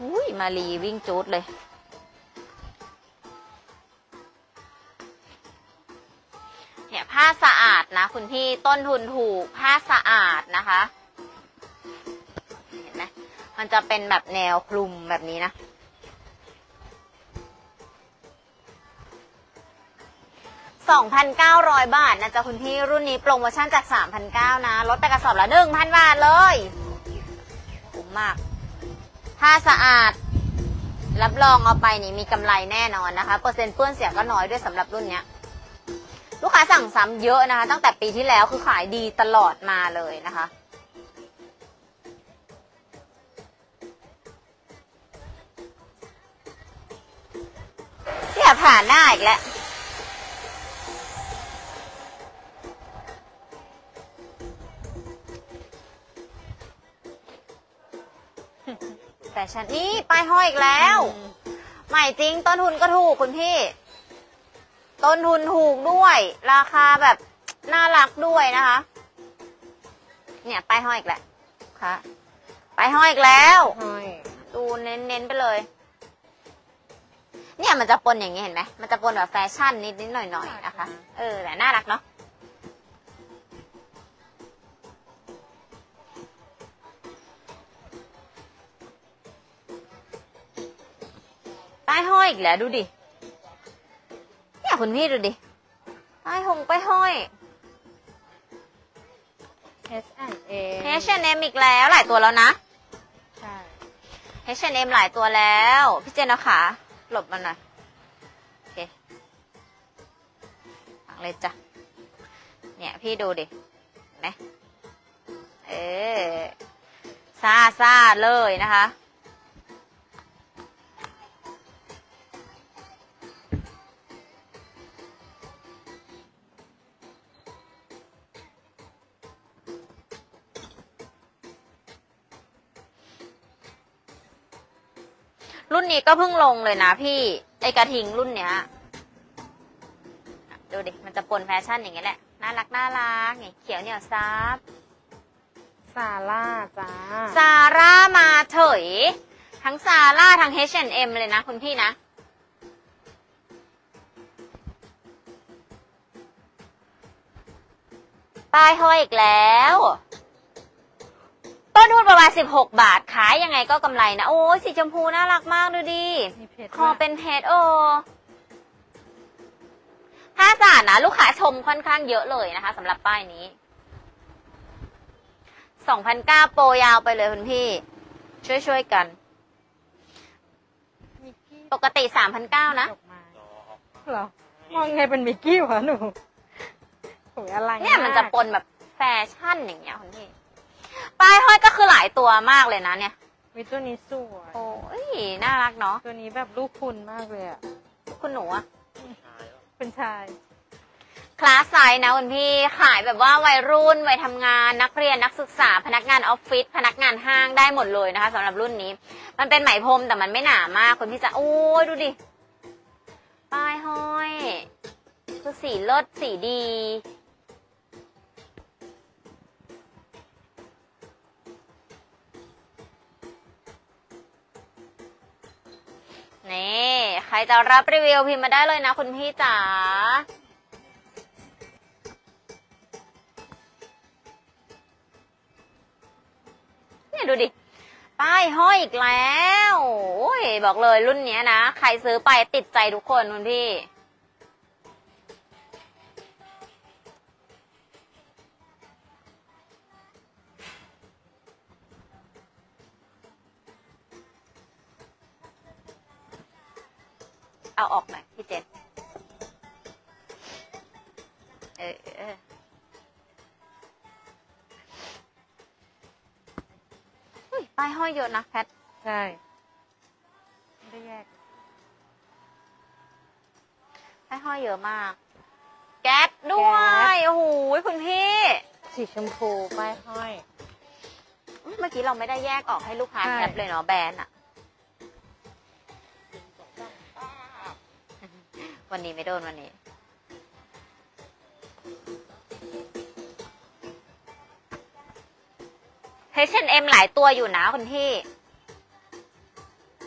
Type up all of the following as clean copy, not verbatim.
อุ้ยมารีวิ่งจูดเลยเนี่ยผ้าสะอาดนะคุณพี่ต้นทุนถูกผ้าสะอาดนะคะเห็นไหมมันจะเป็นแบบแนวคลุมแบบนี้นะ2,900 บาทนะจ๊ะคุณพี่รุ่นนี้โปรโมชั่นจาก 3,900 นะลดไปกระสอบละ 1,000 บาทเลยคุ้มมากผ้าสะอาดรับรองเอาไปนี่มีกำไรแน่นอนนะคะเปอร์เซ็นต์เปื้อนเสียก็น้อยด้วยสำหรับรุ่นเนี้ยลูกค้าสั่งซ้ำเยอะนะคะตั้งแต่ปีที่แล้วคือขายดีตลอดมาเลยนะคะเนี่ยผ่านหน้าอีกแล้วแฟชั่นนี่ป้ายห้อยอีกแล้วใหม่จริงต้นทุนก็ถูกคุณพี่ต้นทุนถูกด้วยราคาแบบน่ารักด้วยนะคะเนี่ยป้ายห้อยอีกแล้วค่ะป้ายห้อยอีกแล้วดูเน้นๆไปเลยเนี่ยมันจะปนอย่างนี้เห็นไหมมันจะปนแบบแฟชั่นนิดๆหน่อยๆนะคะแต่น่ารักเนาะป้ายห้อยอีกแล้วดูดิเนี่ยคุณพี่ดูดิป้ายห้อย H&M อีกแล้วหลายตัวแล้วนะใช่ H&M หลายตัวแล้วพี่เจนเอาขาหลบมันหน่อยโอเคฟังเลยจ้ะเนี่ยพี่ดูดิเห็นไหมซ่าเลยนะคะรุ่นนี้ก็เพิ่งลงเลยนะพี่ไอกระทิงรุ่นเนี้ยดูดิมันจะปนแฟชั่นอย่างเงี้ยแหละน่ารักไงเขียวเหนียวซับซาร่าจ้าซาร่ามาเฉยทั้งซาร่าทั้ง H&M เลยนะคุณพี่นะป้ายห้อยอีกแล้วต้นทุนประมาณ16 บาทขายยังไงก็กำไรนะโอ้ยสีชมพูน่ารักมากดูดิคอเป็นเพชรผ้าสะอาดนะลูกค้าชมค่อนข้างเยอะเลยนะคะสำหรับป้ายนี้2,900โปรยาวไปเลยคุณพี่ช่วยกันปกติ 3,900 นะเหรอมองไงเป็นมิกกี้วะหนูโหยอะไรเนี่ยมันจะปนแบบแฟชั่นอย่างเงี้ยคุณพี่ป้ายห้อยก็คือหลายตัวมากเลยนะเนี่ยมีตัวนี้สวยโอ้ยน่ารักเนาะตัวนี้แบบลูกคุณมากเลยอ่ะคุณหนูอะเป็นชายคลาสไซส์นะคุณพี่ขายแบบว่าวัยรุ่นวัยทำงานนักเรียนนักศึกษาพนักงานออฟฟิศพนักงานห้างได้หมดเลยนะคะสำหรับรุ่นนี้มันเป็นไหมพรมแต่มันไม่หนามากคุณพี่จะโอ้ยดูดิป้ายห้อยคือสีเลิศสีดีนี่ใครจะรับรีวิวพิมพ์มาได้เลยนะคุณพี่จ๋าเนี่ยดูดิป้ายห้อยอีกแล้วโอ้ยบอกเลยรุ่นนี้นะใครซื้อไปติดใจทุกคนคุณพี่เอาออกหน่อยพี่เจนป้ายห้อยเยอะนะแพทใช่ไม่ได้แยกป้ายห้อยเยอะมากแก๊สด้วยโอ้โหคุณพี่สีชมพูป้ายห้อยเมื่อกี้เราไม่ได้แยกออกให้ลูกค้าแคปเลยเนาะแบรนด์อะวันนี้ไม่โดนวันนี้ H&M หลายตัวอยู่นะคุณพี่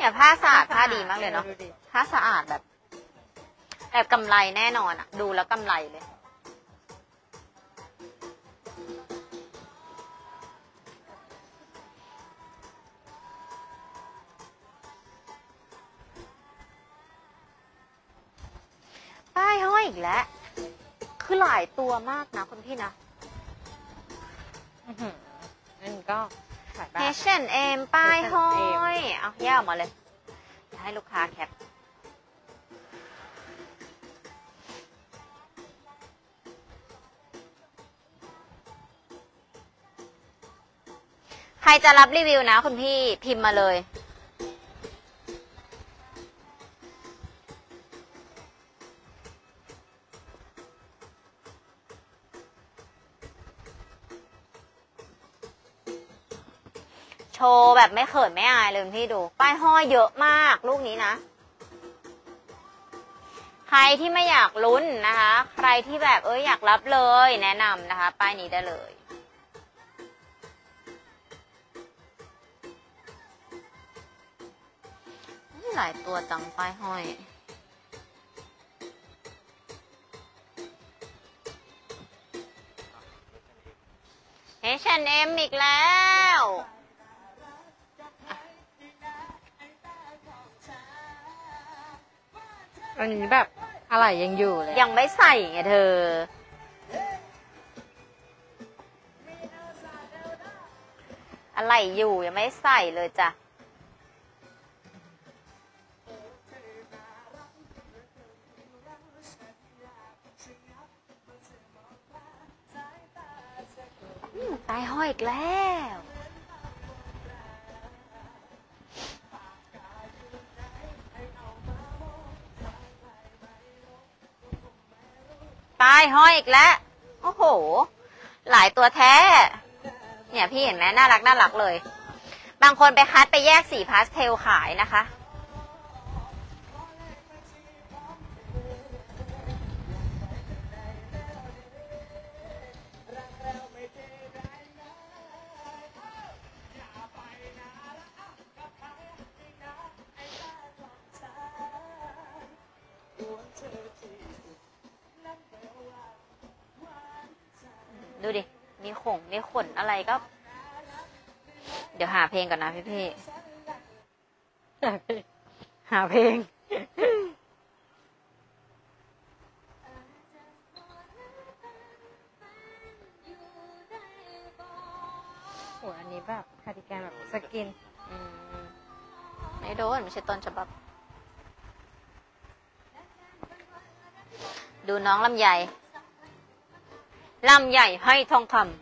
เนี่ยผ้าสะอาดผ้าดีมากเลยเนาะดูดิผ้าสะอาดแบบกำไรแน่นอนอะดูแล้วกำไรเลยป้ายห้อยอีกแล้วคือหลายตัวมากนะคุณพี่นะอื้อหือนั่นก็ขายบ้า H&M ป้ายห้อ H&M ยเอาแยกออกมาเลยจะให้ลูกค้าแคปใครจะรับรีวิวนะคุณพี่พิมพ์มาเลย โชว์แบบไม่เขินไม่อายเลยคุณพี่ดู ป้ายห้อยเยอะมากลูกนี้นะ ใครที่ไม่อยากลุ้นนะคะ ใครที่แบบอยากรับเลยแนะนำนะคะ ป้ายนี้ได้เลยหลายตัวจังป้ายห้อย H&M อีกแล้วอันนี้แบบอะไรยังอยู่เลยยังไม่ใส่ไงเธอ อะไรอยู่ยังไม่ใส่เลยจ้ะ ตายห้อยอีกแล้วตายห้อยอีกแล้ว โอ้โห หลายตัวแท้ เนี่ยพี่เห็นไหมน่ารักน่ารักเลย บางคนไปคัดไปแยกสีพาสเทลขายนะคะ ดูดิ มีขนอะไรก็ เดี๋ยวหาเพลงก่อนนะพี่หาเพลงโอ้อันนี้แบบคาร์ดิแกนแบบสกินไม่โดนไม่ใช่ต้นฉบับ ดูน้องลำไยให้ทองคำ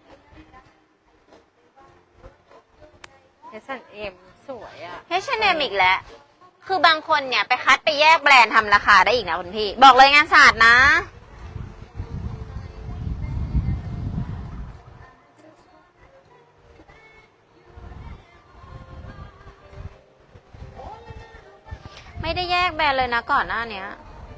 H&M สวยอ่ะ H&M อีกแล้ว คือบางคนเนี่ยไปคัดไปแยกแบรนด์ทำราคาได้อีกนะคุณพี่ บอกเลยงานศาสตร์นะ ไม่ได้แยกแบรนด์เลยนะก่อนหน้าเนี้ย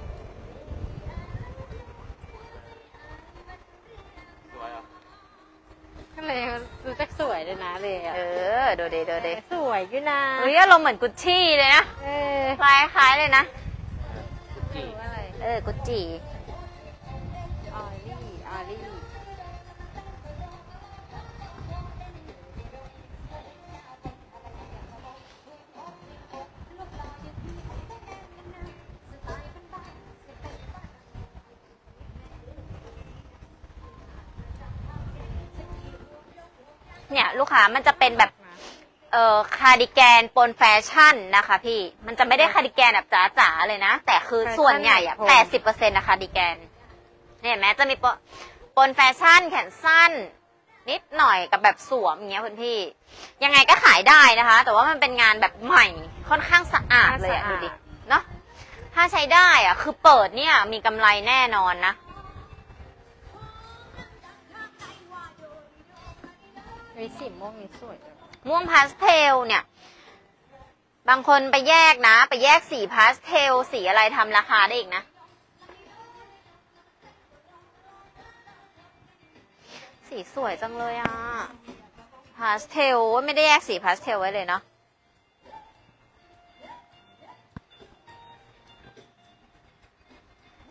ก็เลยรู้จักสวยเลยนะเลยอ่ะดูดิสวยอยู่นะเฮ้ยอารมณ์เหมือนกุชชี่เลยนะ คล้ายเลยนะชื่ออะไรกุชชี่ออลี่เนี่ยลูกค้ามันจะเป็นแบบคาร์ดิแกนปนแฟชั่นนะคะพี่ มันจะไม่ได้คาร์ดิแกนแบบจ๋าๆเลยนะ แต่คือส่วนใหญ่อะ80%นะคาร์ดิแกนเนี่ยเห็นไหมจะมีปนแฟชั่นแขนสั้น นิดหน่อยกับแบบสวมอย่างเงี้ยคุณพี่ ยังไงก็ขายได้นะคะ แต่ว่ามันเป็นงานแบบใหม่ค่อนข้างสะอาดเลยอะดูดิ เนาะถ้าใช้ได้อะคือเปิดเนี่ยมีกำไรแน่นอนนะมีสีม่วงนี่สวยจังม่วงพาสเทลเนี่ย บางคนไปแยกนะ ไปแยกสีพาสเทลสีอะไรทำราคาได้อีกนะ สีสวยจังเลยอ่ะพาสเทลไม่ได้แยกสีพาสเทลไว้เลยเนาะ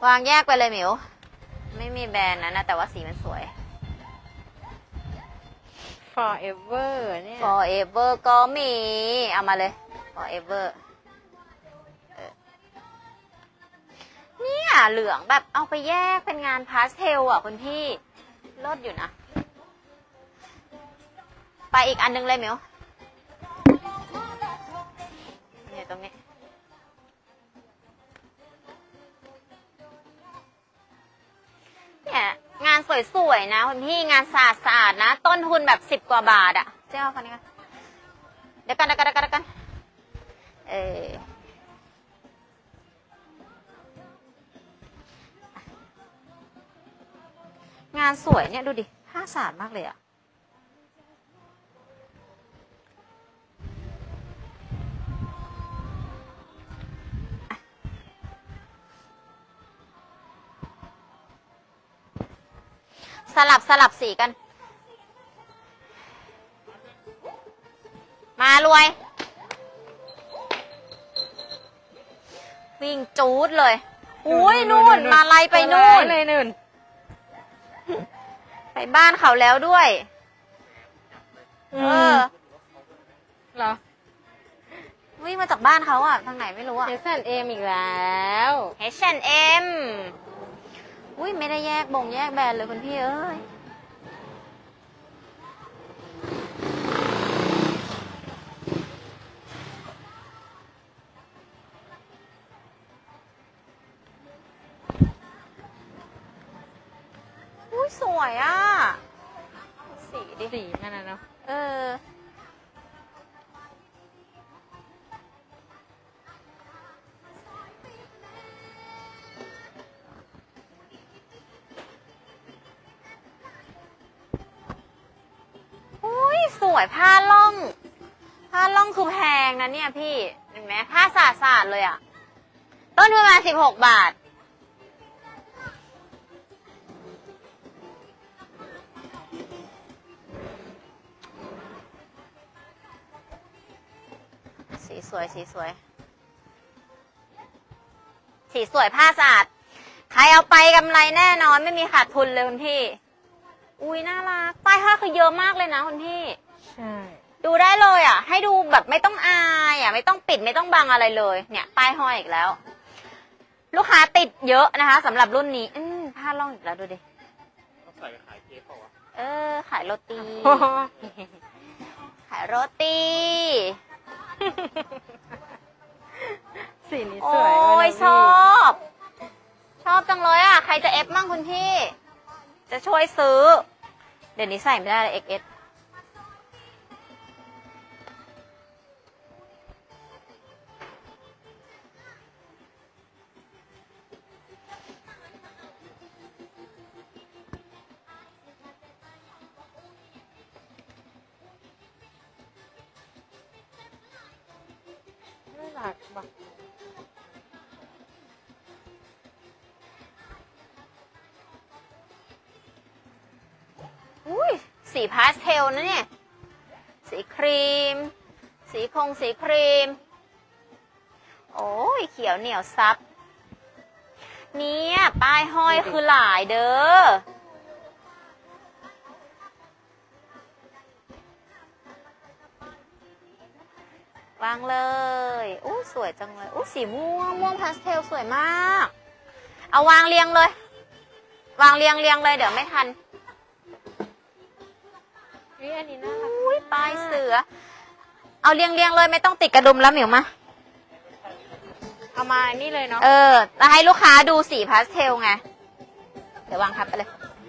วางแยกไปเลยหมิวไม่มีแบรนด์นะแต่ว่าสีมันสวย forever เนี่ย forever ก็มีเอามาเลย forever เนี่ยเหลืองแบบเอาไปแยกเป็นงานพาสเทลอ่ะคุณพี่เลิศอยู่นะไปอีกอันนึงเลยหมิวเนี่ยตรงนี้เนี่ยงานสวยๆนะคุณพี่งานสะอาดๆนะต้นทุนแบบ10 กว่าบาทอ่ะเจ้าคนนี้กันเดี๋ยวกันงานสวยเนี่ยดูดิผ้าสะอาดมากเลยอ่ะสลับสีกันมารวยวิ่งจูดเลยอุ้ยนู่นมาไล่ไปนู่นเลยนู่นไปบ้านเขาแล้วด้วยเหรอวิ่งมาจากบ้านเขาอ่ะทางไหนไม่รู้อ่ะ H&M อีกแล้ว H&M อุ้ยไม่ได้แยกแบรนด์เลยคุณพี่เอ้ยอุ้ยสวยอ่ะสีดิสีนั่นนะเนาะสวยผ้าล่องคือแพงนะเนี่ยพี่เห็นไหมผ้าสะอาดเลยอ่ะต้นประมาณ16 บาทสีสวยผ้าสะอาดใครเอาไปกำไรแน่นอนไม่มีขาดทุนเลยคุณพี่อุ้ยน่ารักป้ายห้อยคือเยอะมากเลยนะคุณพี่ใช่ดูได้เลยอ่ะให้ดูแบบไม่ต้องอายอ่ะไม่ต้องปิดไม่ต้องบังอะไรเลยเนี่ยป้ายห้อยอีกแล้วลูกค้าติดเยอะนะคะสำหรับรุ่นนี้ผ้าล่องอีกแล้วดูดิต้องใส่ขายเค้กเปล่าวะขายโรตีขายโรตีสีนี้สวยโอ้ยชอบจังเลยอ่ะใครจะเอฟมั่งคุณพี่จะช่วยซื้อเดี๋ยวนี้ใส่ไม่ได้เลย XS น่ารักว่ะอุ้ยสีพาสเทลนะเนี่ยสีครีมสีครีมโอ้ยเขียวเหนียวซับเนี่ยป้ายห้อยคือหลายเด้อวางเลยอู้สวยจังเลยอู้สีม่วงพาสเทลสวยมากเอาวางเรียงเลยวางเรียงเลยเดี๋ยวไม่ทันอันนี้น่ารักอุ้ยปลายเสือเอาเรียงเลยไม่ต้องติดกระดุมแล้วหมิวมาเอามานี่เลยเนาะจะให้ลูกค้าดูสีพาสเทลไงเดี๋ยววางทับไปเลย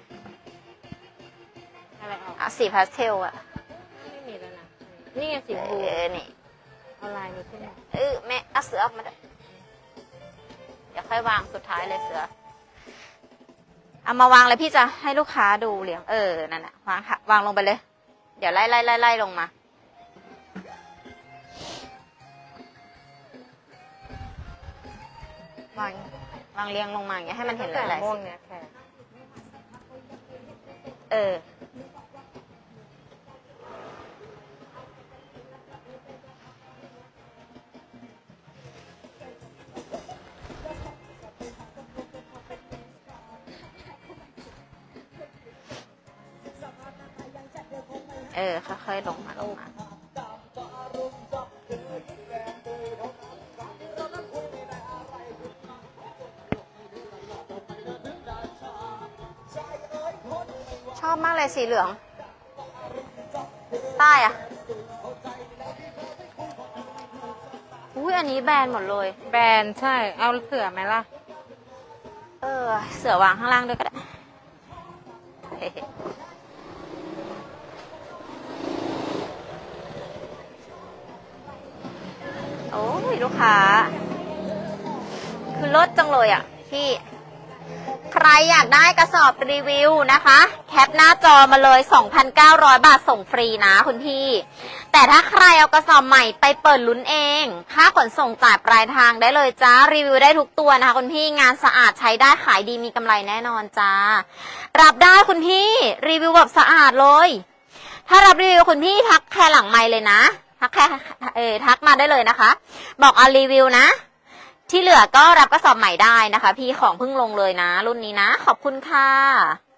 อะไรออกสีพาสเทลอะไม่มีแล้วนะนี่ไงสีบูนี่เอาลายนี้ขึ้นมาแม่เอาเสือออกมาเดี๋ยวค่อยวางสุดท้ายเลยเสือเอามาวางเลยพี่จะให้ลูกค้าดูเรียงนั่นแหละวางลงไปเลยเดี๋ยวไล่ลงมาวางเรียงลงมาอย่างเงี้ยให้มันเห็นหลายๆสีค่อยๆลงมาชอบมากเลยสีเหลือง ใต้อ่ะ อุ้ยอันนี้แบรนด์หมดเลยแบรนด์ใช่ เอาเสือไหมล่ะเสือวางข้างล่างด้วยก็ได้ โอ้ยลูกค้า คือลดจังเลยอ่ะพี่ ใครอยากได้กระสอบรีวิวนะคะ แคปหน้าจอมาเลย 2,900 บาทส่งฟรีนะคุณพี่ แต่ถ้าใครเอากระสอบใหม่ไปเปิดลุ้นเอง ค่าขนส่งจ่ายปลายทางได้เลยจ้า รีวิวได้ทุกตัวนะคะคุณพี่ งานสะอาดใช้ได้ขายดีมีกำไรแน่นอนจ้า รับได้คุณพี่รีวิวแบบสะอาดเลย ถ้ารับรีวิวคุณพี่ทักแค่หลังไมค์เลยนะ ทักมาได้เลยนะคะ บอกเอารีวิวนะ ที่เหลือก็รับกระสอบใหม่ได้นะคะพี่ของเพิ่งลงเลยนะรุ่นนี้นะขอบคุณค่ะ